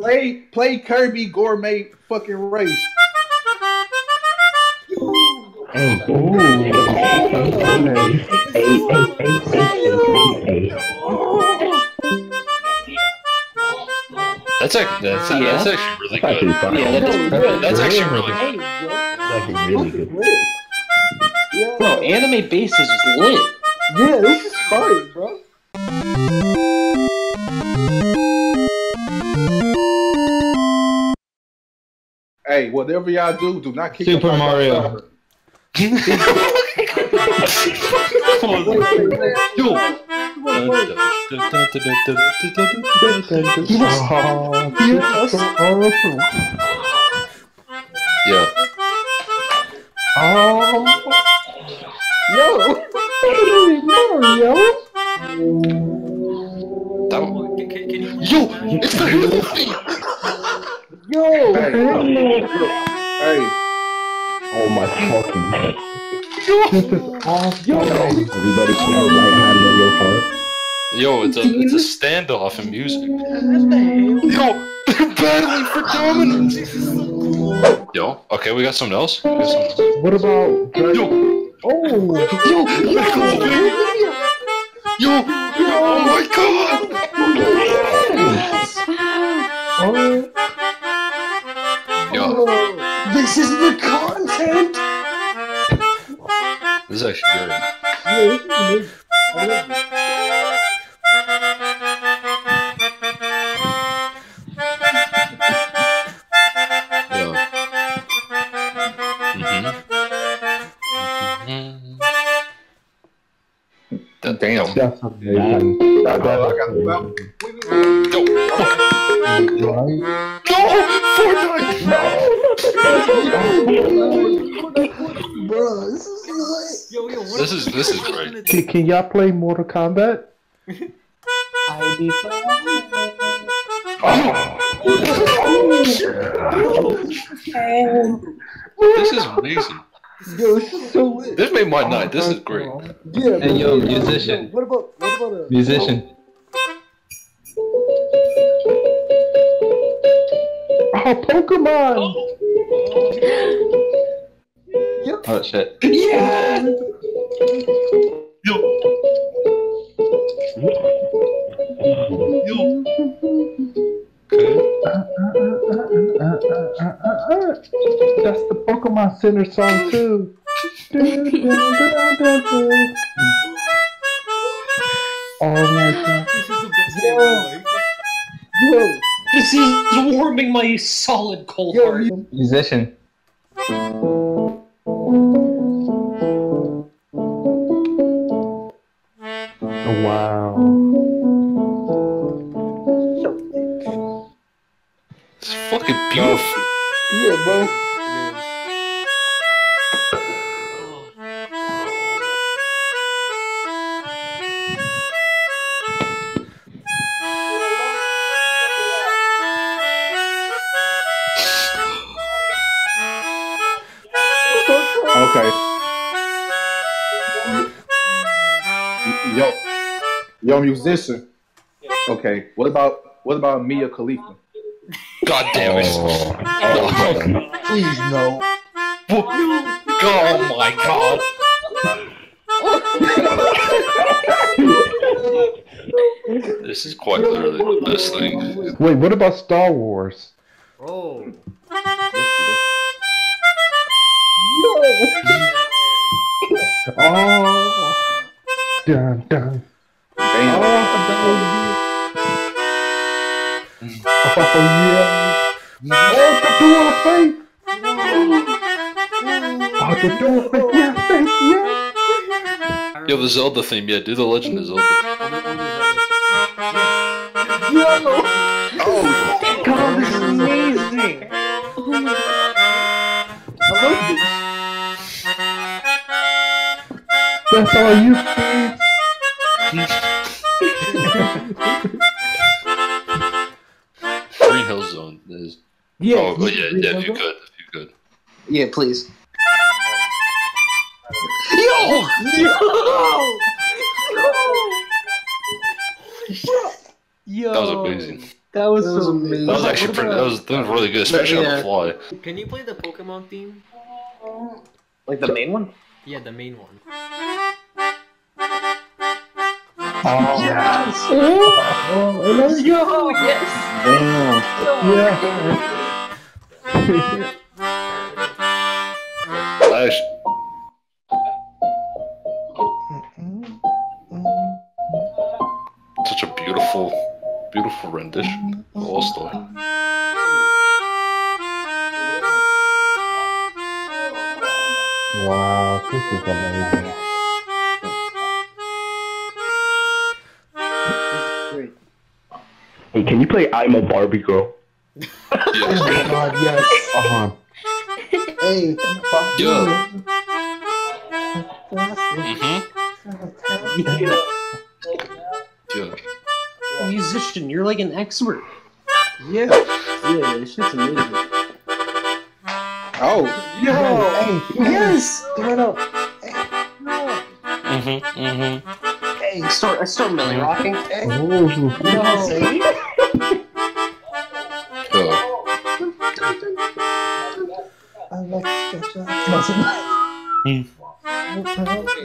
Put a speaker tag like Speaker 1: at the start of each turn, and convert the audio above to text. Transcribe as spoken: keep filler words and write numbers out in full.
Speaker 1: Play, play Kirby Gourmet fucking race.
Speaker 2: Hey, ooh. Hey, hey, hey,
Speaker 3: That's actually that's,
Speaker 4: Yeah.
Speaker 3: that's actually really
Speaker 2: That's
Speaker 3: good.
Speaker 2: actually
Speaker 4: Yeah, that is
Speaker 3: That's actually really good.
Speaker 2: That's actually really good.
Speaker 4: Bro, anime bases is lit.
Speaker 1: Yeah, this is fun, bro. Hey, whatever y'all do, do not kick
Speaker 5: Super
Speaker 1: up
Speaker 5: Mario.
Speaker 1: Yo.
Speaker 3: Yeah.
Speaker 2: Oh.
Speaker 1: Yo.
Speaker 2: Mario.
Speaker 3: That one.
Speaker 6: Can, can, can you
Speaker 3: Yo, it's the Halo thing.
Speaker 1: Yo. Hey. Hey.
Speaker 2: Oh my fucking god.
Speaker 3: Yo.
Speaker 2: This is awesome. Everybody put your right hand on your heart.
Speaker 3: Yo, it's a it's a standoff in music. Yo, they're battling for dominance. Yo, okay, we got something else. We got something else.
Speaker 2: What about
Speaker 3: Yo,
Speaker 2: oh
Speaker 3: yo, let's go, baby. Yo, yo, oh my god.
Speaker 2: oh
Speaker 3: Yo,
Speaker 4: This is the content!
Speaker 3: this is actually good. Yo. Mm-hmm. That, damn.
Speaker 2: that's amazing. That, that,
Speaker 1: I got the belt.
Speaker 3: Yo.
Speaker 2: right?
Speaker 3: No! Fortnite!
Speaker 1: Bro, this is
Speaker 6: Yo, yo, what
Speaker 3: This is this is great.
Speaker 2: Can, can y'all play Mortal Kombat?
Speaker 3: This is amazing.
Speaker 1: Yo, this is so lit.
Speaker 3: This made my night. This is great.
Speaker 1: Yeah,
Speaker 5: Hey, yo, musician.
Speaker 1: What about what about a
Speaker 5: Musician.
Speaker 2: Oh, Pokemon!
Speaker 5: Oh shit.
Speaker 4: Yeah!
Speaker 3: Yo. Yo. Okay.
Speaker 2: That's the Pokemon Center song too. Oh my god.
Speaker 6: This is the best day of my life.
Speaker 1: yo,
Speaker 4: This is warming my solid cold
Speaker 1: yo,
Speaker 4: heart.
Speaker 5: Musician.
Speaker 2: Wow.
Speaker 3: It's fucking beautiful.
Speaker 1: yeah, bro. Okay. Yo, yo, musician. Okay, what about what about Mia Khalifa?
Speaker 3: God damn it.
Speaker 1: Please no.
Speaker 3: Oh my god. This is quite literally the best thing.
Speaker 2: Wait, what about Star Wars?
Speaker 6: Oh.
Speaker 2: Oh. Dun dun.
Speaker 1: Damn.
Speaker 2: Oh, yeah. Oh, the dual faith. Oh, the dual faith. Yeah, faith, yeah.
Speaker 3: Yo, the Zelda theme, yeah, do the Legend of Zelda.
Speaker 1: Oh,
Speaker 4: God, this is amazing!
Speaker 1: I love this.
Speaker 2: That's all you see.
Speaker 3: Green Hill Zone is.
Speaker 1: Yeah.
Speaker 3: Oh, but yeah, yeah, if you could, if you could.
Speaker 4: Yeah, please.
Speaker 1: Yo!
Speaker 6: Yo.
Speaker 3: That was amazing.
Speaker 4: That was so amazing.
Speaker 3: That was actually pretty. That was, that was really good, especially on the fly.
Speaker 6: Can you play the Pokemon theme?
Speaker 4: Like the main one?
Speaker 6: Yeah, the main one.
Speaker 1: Oh,
Speaker 2: Yes.
Speaker 1: oh, let's
Speaker 6: Yo, yes!
Speaker 1: Yeah.
Speaker 3: Nice. Such a beautiful, beautiful rendition of All Star.
Speaker 2: Wow, this is amazing.
Speaker 6: Great.
Speaker 2: Hey, can you play I'm a Barbie Girl?
Speaker 3: Yes.
Speaker 1: Oh my god, yes.
Speaker 2: Uh-huh.
Speaker 1: Hey, fuck you.
Speaker 3: Yeah. Mhm.
Speaker 4: Yeah.
Speaker 3: Yeah.
Speaker 4: Musician, you're like an expert.
Speaker 1: Yeah.
Speaker 4: Yeah, this shit's amazing.
Speaker 1: Oh,
Speaker 2: Yo,
Speaker 1: hey,
Speaker 2: yes!
Speaker 1: throw it up.
Speaker 3: Mhm. Mhm.
Speaker 1: Hey,
Speaker 4: I start, I start Millie rocking.
Speaker 1: hey.
Speaker 2: Ooh.
Speaker 1: No. Say.
Speaker 3: Yeah.
Speaker 1: I like to stretch out.
Speaker 3: Mm.